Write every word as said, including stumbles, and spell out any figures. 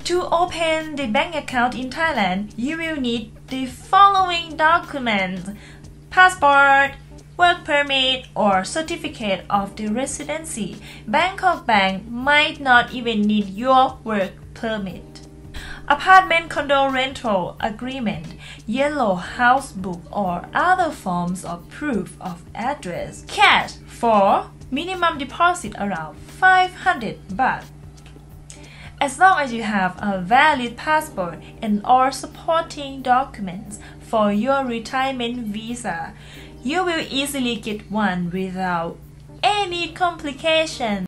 To open the bank account in Thailand, you will need the following documents: passport, work permit, or certificate of the residency. Bangkok Bank might not even need your work permit. Apartment condo rental agreement, yellow house book, or other forms of proof of address. Cash for minimum deposit around five hundred baht. As long as you have a valid passport and all supporting documents for your retirement visa, you will easily get one without any complications.